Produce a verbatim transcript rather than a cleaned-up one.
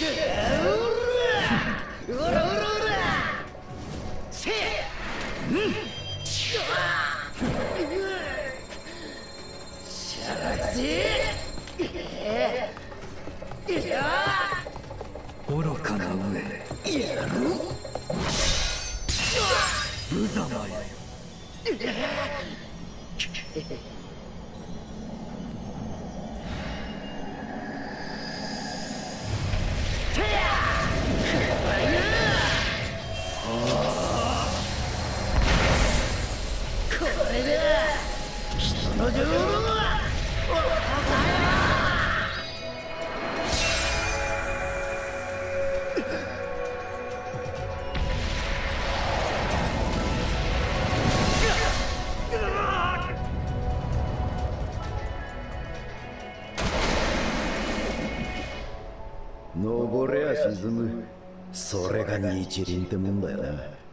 うらうらうらせっうんしゃらぜいや愚かな上やる無様よ。 これで人の情報は登れや沈む、それが日輪ってもんだよな。